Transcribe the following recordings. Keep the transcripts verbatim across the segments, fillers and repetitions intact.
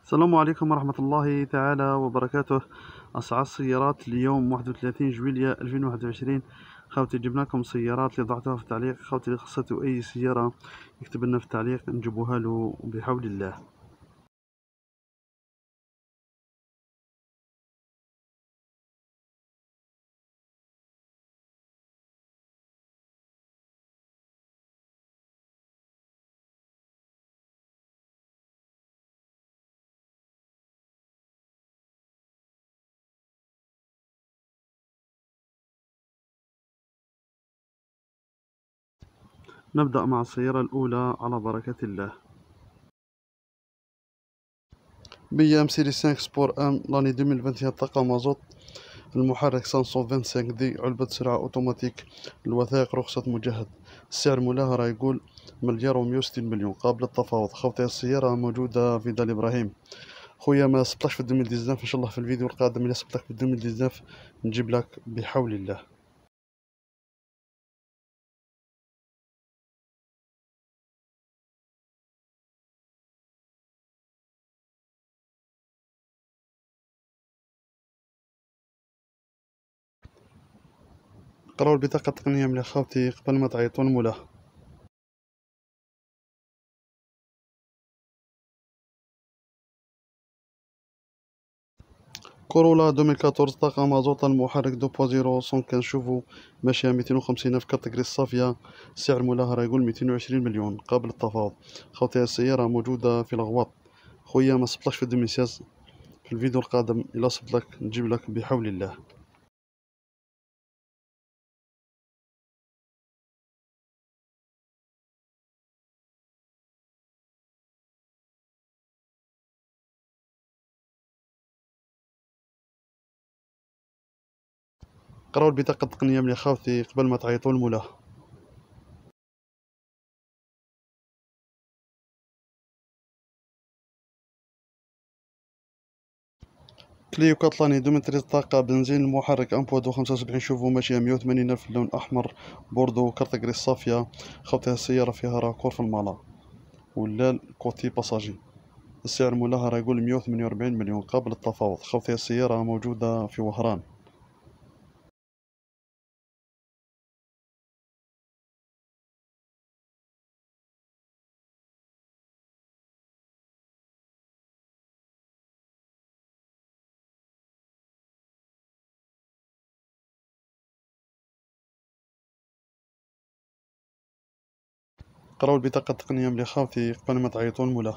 السلام عليكم ورحمة الله تعالى وبركاته. أسعار السيارات اليوم واحد وثلاثين جويلية ألفين وواحد وعشرين. خوتي جبنا لكم سيارات اللي ضعتوها في التعليق. خوتي اللي خصتو أي سيارة يكتب لنا في التعليق نجيبوها له بحول الله. نبدأ مع السيارة الأولى على بركة الله. بي ام سيري خمسة سبور ام لاني ألفين وواحد وعشرين طاقة مازوت. المحرك خمسمية وخمسة وعشرين دي، علبة سرعة أوتوماتيك، الوثائق رخصة مجهد. السعر الملاها راه يقول مليار ومية وستين مليون قابل للتفاوض. خوتي السيارة موجودة في دار إبراهيم. خويا ما سبقش في ألفين وتسعطاش، ان شاء الله في الفيديو القادم الى سبقك في ألفين وتسعطاش نجيب لك بحول الله. قراو البطاقة التقنية ملي خاوتي قبل ما تعيطوا المولاه. كورولا ألفين وأربعطاش طاقة مازوطة، المحرك دو بوان صفر مية وخمسة شوفو، ماشية ميتين وخمسين في كاتيجوري الصافية. سعر مولاها راه يقول ميتين وعشرين مليون قابل للتفاوض. خوتي السيارة موجودة في الغواط. خويا ما سبقش في ألفين وستة، في الفيديو القادم الى سبقك نجيب لك بحول الله. قراو البطاقة التقنية ملي خاوتي قبل ما تعيطوا المولاه. كليو كاتلاني ألفين وثلاثطاش طاقة بنزين، المحرك أمبوادو خمسة وسبعين شوفو، ماشية مية وثمانين ألف، اللون أحمر بوردو كارتاغري الصافية. خوتها السيارة فيها راكور في المالا ولا الكوتي باساجي. السعر مولاها راه يقول مية وثمانية وأربعين مليون قابل للتفاوض. خوتها السيارة موجودة في وهران. قراو البطاقة التقنية ملي خاوتي قبل ما تعيطوا المولاه.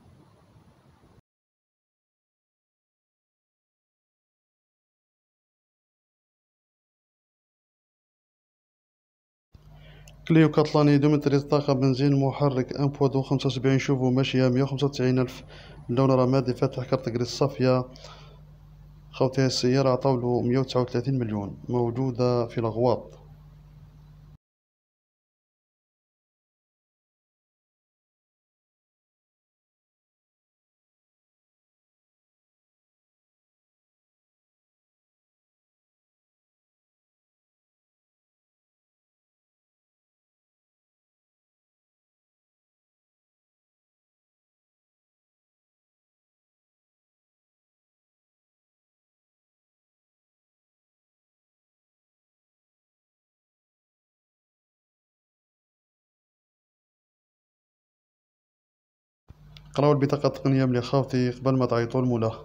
كليو كاتلاني ألفين وثلاثطاش طاقة بنزين، محرك أمبوادو خمسة وسبعين شوفو، ماشية مية وخمسة وتسعين ألف، اللون رمادي فاتح كارتاغري الصافية. خوتها السيارة عطاولو مية وتسعة وثلاثين مليون، موجودة في الغواط. قراو البطاقة التقنية ملي خاوتي قبل ما تعيطوا المولاه.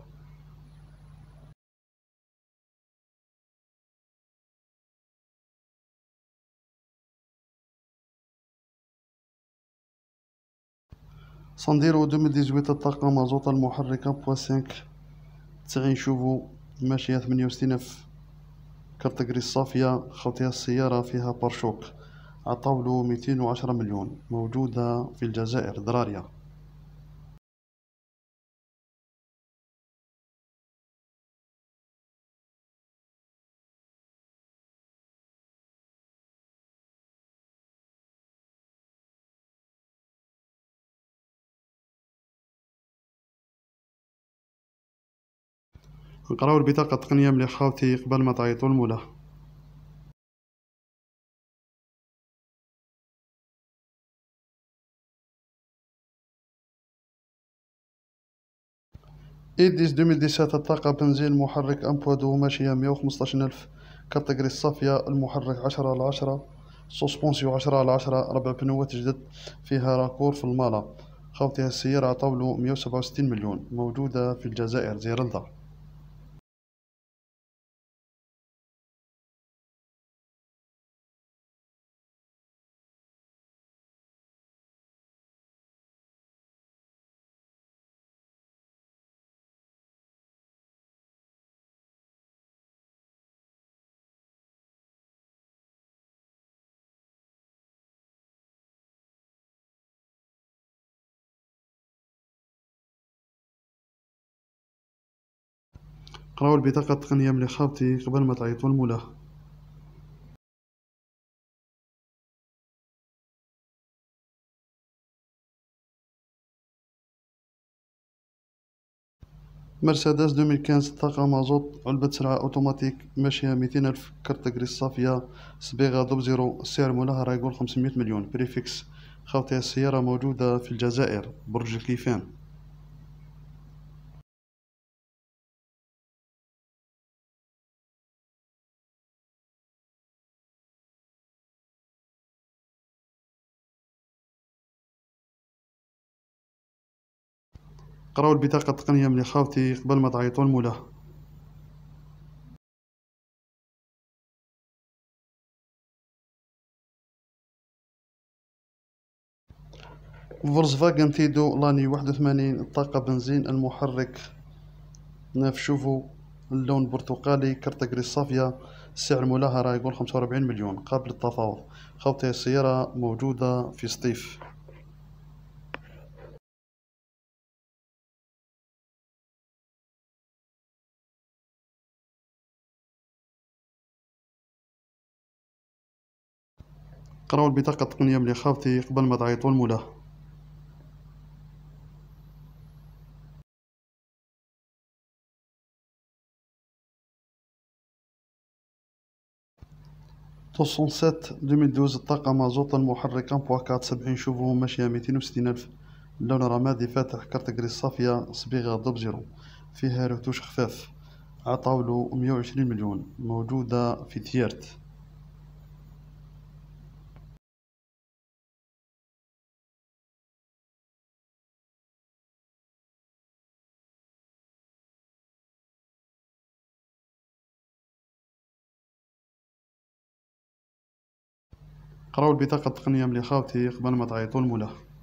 سانديرو ألفين وثمانطاش الطاقة مازوطة، المحرك واحد فاصلة خمسة تسعين شوفو، ماشية ثمانية وستين ألف، كارتاغري الصافية. خوتها السيارة فيها بارشوك، عطاولو ميتين وعشرة مليون، موجودة في الجزائر درارية. نقراو البطاقة التقنية ملي خاوتي قبل ما تعيطوا المولاه. إيديس ألفين وسبعة عشر الطاقة بنزين محرك أمبوادو ماشية مية وخمسطاش ألف. كاتيجوري الصافية المحرك عشرة على عشرة. سوسبونسيو عشرة على عشرة. ربع بنوات جدد. فيها راكور في المالا. خاوتها السيارة عطاولو مية وسبعة وستين مليون. موجودة في الجزائر زيرلدا. قراو البطاقة التقنية ملي خاوتي قبل ما تعيطوا المولاه. مرسيدس ألفين وخمسطاش طاقة مازوت علبة سرعة أوتوماتيك ماشية ميتين ألف. كارت غريس صافية صبيغة دوب زيرو. السعر مولاها راه يقول خمسمية مليون بريفيكس. خاوتها السيارة موجودة في الجزائر برج الكيفان. قراو البطاقة التقنية ملي خاوتي قبل ما تعيطوا المولاه. فولكسفاغن تيدو لاني واحد وثمانين الطاقة بنزين المحرك ناف شوفو اللون برتقالي كارت غريس صافية. السعر مولاها راه يقول خمسة وربعين مليون قابل للتفاوض. خاوتي السيارة موجودة في سطيف. قراو البطاقة التقنية ملي خاوتي قبل ما تعيطوا المولاه. مئتين وسبعة ألفين واثناش الطاقة مازوت المحرك أربعة أربعة سبعين شوفو ماشية ميتين وستين ألف. اللون رمادي فاتح كارت غريس صافية صبيغة دوب زيرو. فيها رتوش خفاف. عطاولو مية وعشرين مليون. موجودة في تيارت. قراو البطاقة التقنية ملي خاوتي قبل ما تعيطوا المولاه.